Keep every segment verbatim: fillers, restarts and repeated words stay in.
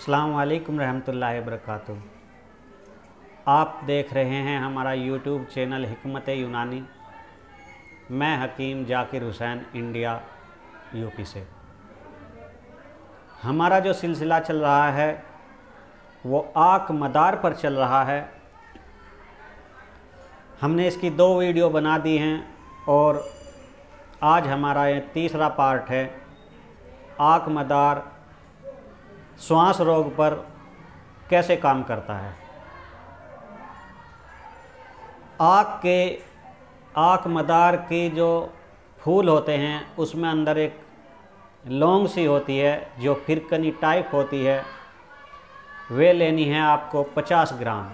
अस्सलाम वालेकुम रहमतुल्लाहि वबरकातुहू। आप देख रहे हैं हमारा यूट्यूब चैनल हिकमत यूनानी। मैं हकीम जाकिर हुसैन, इंडिया यूपी से। हमारा जो सिलसिला चल रहा है वो आक मदार पर चल रहा है। हमने इसकी दो वीडियो बना दी हैं और आज हमारा ये तीसरा पार्ट है। आक मदार श्वास रोग पर कैसे काम करता है। आक के आक मदार की जो फूल होते हैं उसमें अंदर एक लौंग सी होती है जो फिरकनी टाइप होती है। वे लेनी है आपको पचास ग्राम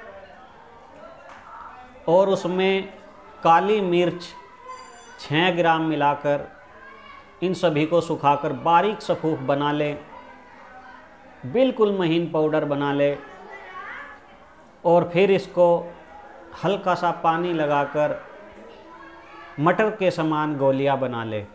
और उसमें काली मिर्च छः ग्राम मिलाकर इन सभी को सुखाकर बारीक सफूफ बना लें, बिल्कुल महीन पाउडर बना ले और फिर इसको हल्का सा पानी लगाकर मटर के समान गोलियां बना ले।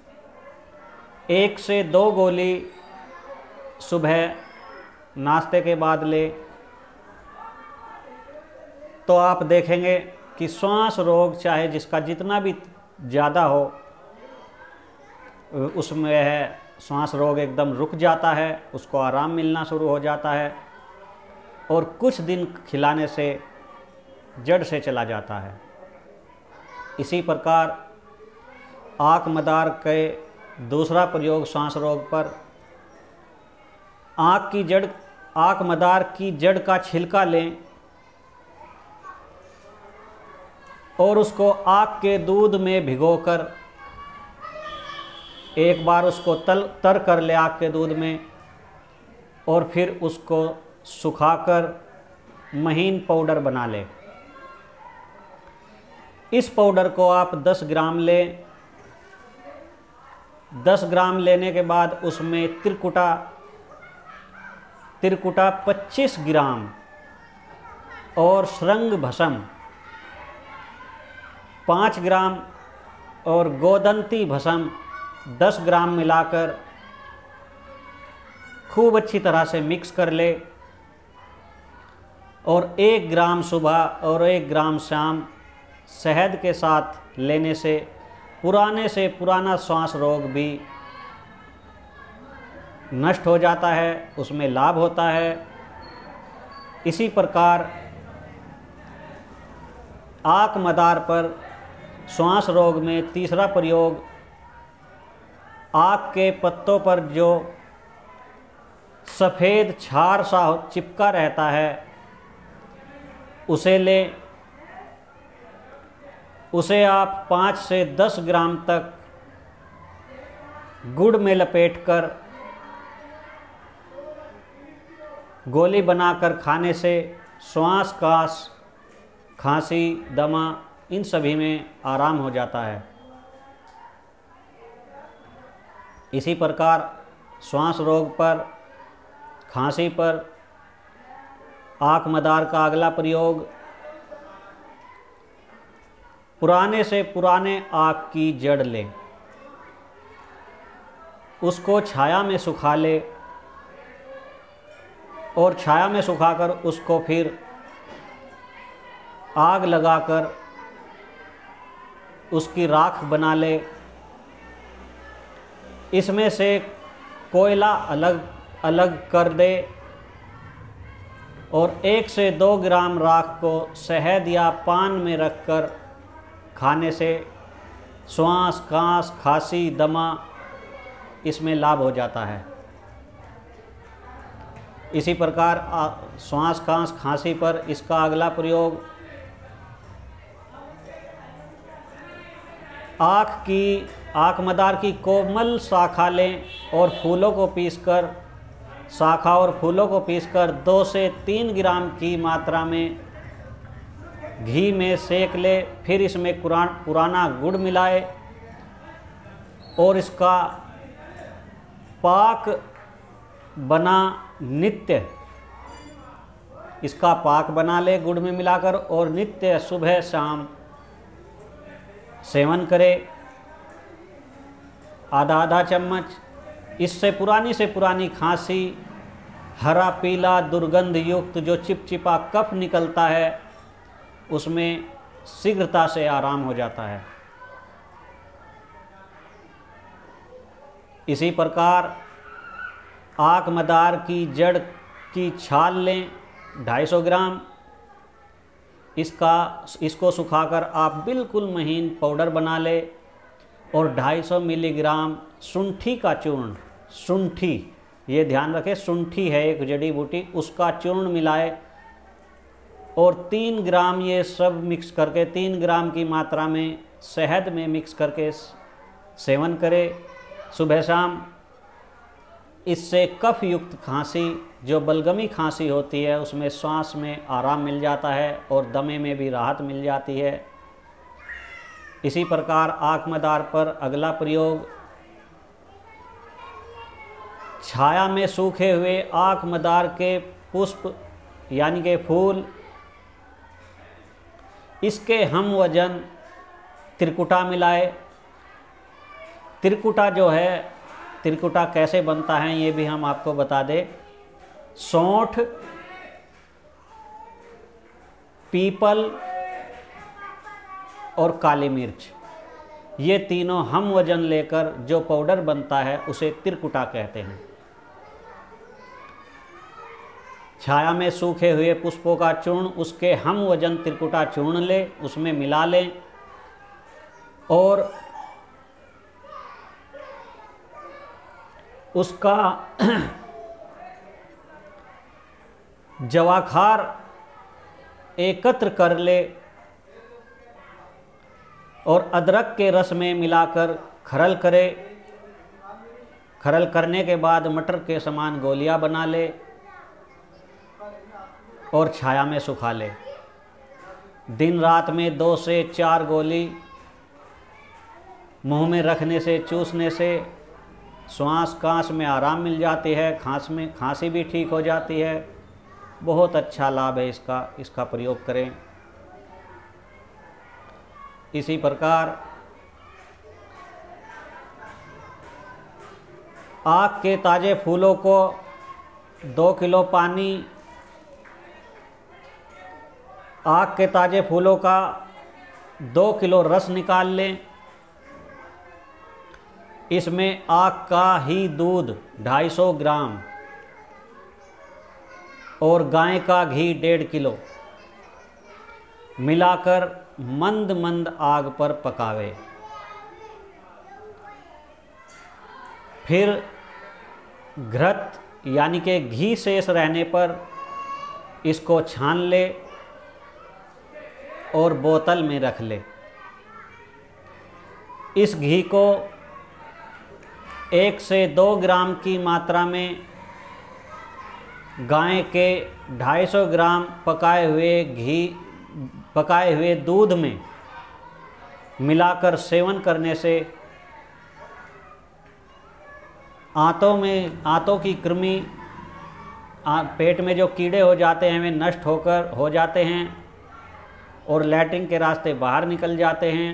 एक से दो गोली सुबह नाश्ते के बाद ले तो आप देखेंगे कि श्वास रोग चाहे जिसका जितना भी ज़्यादा हो उसमें है श्वास रोग एकदम रुक जाता है, उसको आराम मिलना शुरू हो जाता है और कुछ दिन खिलाने से जड़ से चला जाता है। इसी प्रकार आक मदार के दूसरा प्रयोग श्वास रोग पर आक की जड़ आक मदार की जड़ का छिलका लें और उसको आक के दूध में भिगोकर एक बार उसको तल तर कर ले आग के दूध में और फिर उसको सुखाकर महीन पाउडर बना ले। इस पाउडर को आप दस ग्राम लें। दस ग्राम लेने के बाद उसमें त्रिकुटा त्रिकुटा पच्चीस ग्राम और श्रृंग भस्म पाँच ग्राम और गोदंती भस्म दस ग्राम मिलाकर खूब अच्छी तरह से मिक्स कर ले और एक ग्राम सुबह और एक ग्राम शाम शहद के साथ लेने से पुराने से पुराना श्वास रोग भी नष्ट हो जाता है, उसमें लाभ होता है। इसी प्रकार आक मदार पर श्वास रोग में तीसरा प्रयोग आक के पत्तों पर जो सफ़ेद छार सा चिपका रहता है उसे ले। उसे आप पाँच से दस ग्राम तक गुड़ में लपेटकर गोली बनाकर खाने से श्वास कास खांसी दमा इन सभी में आराम हो जाता है। इसी प्रकार श्वास रोग पर खांसी पर आक मदार का अगला प्रयोग पुराने से पुराने आक की जड़ ले, उसको छाया में सुखा ले और छाया में सुखाकर उसको फिर आग लगाकर उसकी राख बना ले। इसमें से कोयला अलग अलग कर दे और एक से दो ग्राम राख को शहद या पान में रखकर खाने से श्वास कास खांसी दमा इसमें लाभ हो जाता है। इसी प्रकार श्वास कास खांसी पर इसका अगला प्रयोग आँख की आक मदार की कोमल शाखा लें और फूलों को पीसकर शाखा और फूलों को पीसकर दो से तीन ग्राम की मात्रा में घी में सेक ले। फिर इसमें पुराना गुड़ मिलाए और इसका पाक बना नित्य इसका पाक बना ले गुड़ में मिलाकर और नित्य सुबह शाम सेवन करे। आधा आधा चम्मच। इससे पुरानी से पुरानी खांसी हरा पीला दुर्गंध युक्त जो चिपचिपा कफ निकलता है उसमें शीघ्रता से आराम हो जाता है। इसी प्रकार आक मदार की जड़ की छाल लें ढाई सौ ग्राम, इसका इसको सुखाकर आप बिल्कुल महीन पाउडर बना लें और ढाई सौ मिलीग्राम शुंठी का चूर्ण, शुंठी ये ध्यान रखें शुंठी है एक जड़ी बूटी, उसका चूर्ण मिलाए और तीन ग्राम ये सब मिक्स करके तीन ग्राम की मात्रा में शहद में मिक्स करके सेवन करें सुबह शाम। इससे कफ युक्त खांसी जो बलगमी खांसी होती है उसमें सांस में आराम मिल जाता है और दमे में भी राहत मिल जाती है। इसी प्रकार आँख मदार पर अगला प्रयोग, छाया में सूखे हुए आँख मदार के पुष्प यानी के फूल, इसके हम वजन त्रिकुटा मिलाए। त्रिकुटा जो है, त्रिकुटा कैसे बनता है ये भी हम आपको बता दें। सौंठ, पीपल और काली मिर्च, ये तीनों हम वजन लेकर जो पाउडर बनता है उसे त्रिकुटा कहते हैं। छाया में सूखे हुए पुष्पों का चूर्ण, उसके हम वजन त्रिकुटा चूर्ण ले, उसमें मिला लें और उसका जवाखार एकत्र कर ले और अदरक के रस में मिलाकर खरल करे। खरल करने के बाद मटर के समान गोलियां बना ले और छाया में सुखा ले। दिन रात में दो से चार गोली मुंह में रखने से, चूसने से श्वास कांस में आराम मिल जाती है, खांस में खांसी भी ठीक हो जाती है। बहुत अच्छा लाभ है इसका, इसका प्रयोग करें। इसी प्रकार आक के ताज़े फूलों को दो किलो पानी, आक के ताज़े फूलों का दो किलो रस निकाल लें। इसमें आक का ही दूध ढाई सौ ग्राम और गाय का घी डेढ़ किलो मिलाकर मंद मंद आग पर पकावे। फिर घृत यानी कि घी शेष रहने पर इसको छान ले और बोतल में रख ले। इस घी को एक से दो ग्राम की मात्रा में गाय के ढाई सौ ग्राम पकाए हुए घी पकाए हुए दूध में मिलाकर सेवन करने से आंतों में आंतों की कृमि, पेट में जो कीड़े हो जाते हैं वे नष्ट होकर हो जाते हैं और लैट्रिन के रास्ते बाहर निकल जाते हैं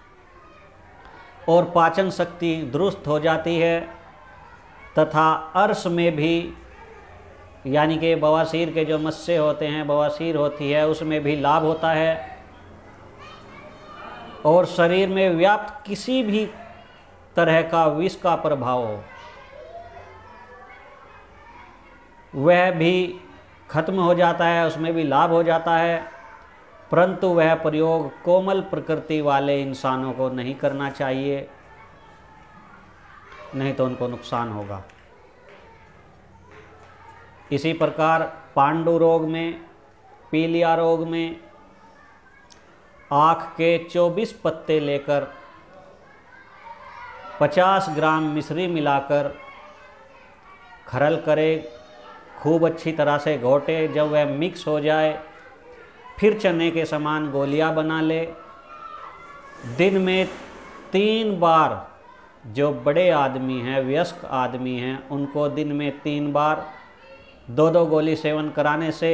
और पाचन शक्ति दुरुस्त हो जाती है तथा अर्श में भी यानी कि बवासीर के जो मस्से होते हैं, बवासीर होती है, उसमें भी लाभ होता है और शरीर में व्याप्त किसी भी तरह का विष का प्रभाव हो वह भी खत्म हो जाता है, उसमें भी लाभ हो जाता है। परंतु वह प्रयोग कोमल प्रकृति वाले इंसानों को नहीं करना चाहिए, नहीं तो उनको नुकसान होगा। इसी प्रकार पांडु रोग में, पीलिया रोग में आँख के चौबीस पत्ते लेकर पचास ग्राम मिश्री मिलाकर खरल करे, खूब अच्छी तरह से घोटे। जब वह मिक्स हो जाए फिर चने के समान गोलियां बना ले। दिन में तीन बार, जो बड़े आदमी हैं, वयस्क आदमी हैं, उनको दिन में तीन बार दो दो गोली सेवन कराने से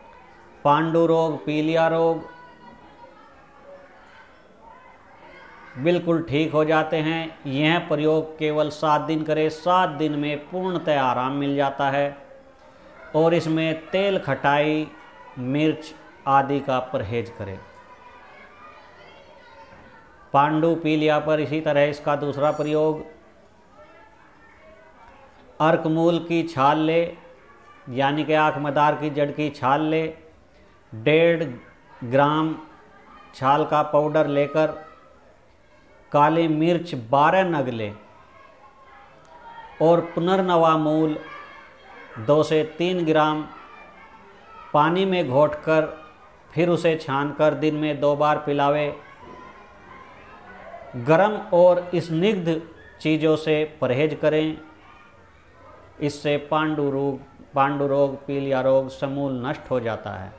पांडु रोग, पीलिया रोग बिल्कुल ठीक हो जाते हैं। यह प्रयोग केवल सात दिन करें, सात दिन में पूर्णतः आराम मिल जाता है। और इसमें तेल, खटाई, मिर्च आदि का परहेज करें। पांडु पीलिया पर इसी तरह इसका दूसरा प्रयोग, अर्कमूल की छाल ले, यानी कि आँख मदार की जड़ की छाल ले, डेढ़ ग्राम छाल का पाउडर लेकर काली मिर्च बारह नग ले और पुनर्नवा मूल दो से तीन ग्राम पानी में घोटकर फिर उसे छानकर दिन में दो बार पिलावे। गरम और स्निग्ध चीज़ों से परहेज करें। इससे पांडु रोग पांडु रोग पीलिया रोग समूल नष्ट हो जाता है।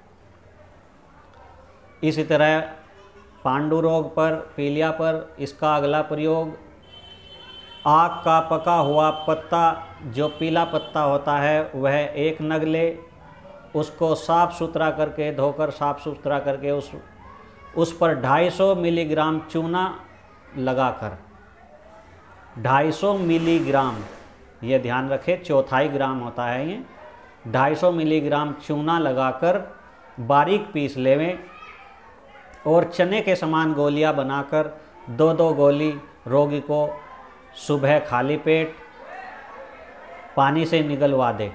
इसी तरह पांडु रोग पर, पीलिया पर इसका अगला प्रयोग, आक का पका हुआ पत्ता, जो पीला पत्ता होता है, वह एक नग ले, उसको साफ़ सुथरा करके धोकर साफ़ सुथरा करके उस उस पर ढाई सौ मिलीग्राम चूना लगाकर, ढाई सौ मिलीग्राम, ये ध्यान रखें चौथाई ग्राम होता है ये, ढाई सौ मिलीग्राम चूना लगाकर बारीक पीस लेवें और चने के समान गोलियां बनाकर दो दो गोली रोगी को सुबह खाली पेट पानी से निगलवा दें।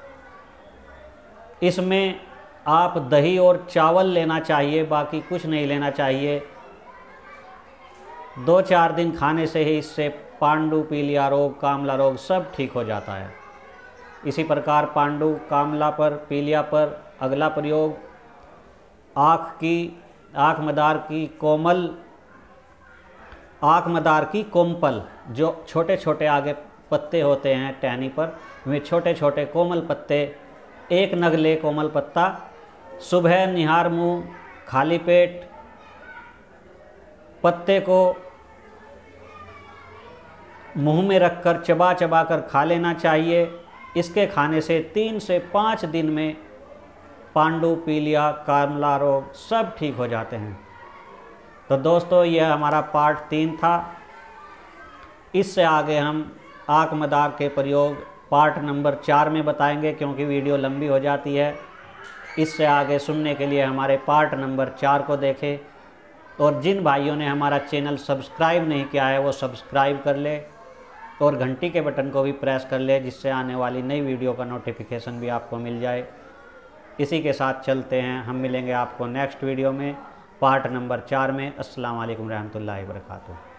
इसमें आप दही और चावल लेना चाहिए, बाकी कुछ नहीं लेना चाहिए। दो चार दिन खाने से ही इससे पांडु, पीलिया रोग, कामला रोग सब ठीक हो जाता है। इसी प्रकार पांडु, कामला पर, पीलिया पर अगला प्रयोग, आँख की आँख मदार की कोमल आँख मदार की कोमपल, जो छोटे छोटे आगे पत्ते होते हैं टहनी पर, वे छोटे छोटे कोमल पत्ते एक नग ले कोमल पत्ता, सुबह निहार मुँह खाली पेट पत्ते को मुंह में रखकर चबा चबा कर खा लेना चाहिए। इसके खाने से तीन से पाँच दिन में पांडु, पीलिया, कामला रोग सब ठीक हो जाते हैं। तो दोस्तों, यह हमारा पार्ट तीन था। इससे आगे हम आँख मदार के प्रयोग पार्ट नंबर चार में बताएंगे, क्योंकि वीडियो लंबी हो जाती है। इससे आगे सुनने के लिए हमारे पार्ट नंबर चार को देखें। और जिन भाइयों ने हमारा चैनल सब्सक्राइब नहीं किया है वो सब्सक्राइब कर ले और घंटी के बटन को भी प्रेस कर ले, जिससे आने वाली नई वीडियो का नोटिफिकेशन भी आपको मिल जाए। इसी के साथ चलते हैं, हम मिलेंगे आपको नेक्स्ट वीडियो में पार्ट नंबर चार में। अस्सलाम वालेकुम रहमतुल्लाहि व बरकातुहू।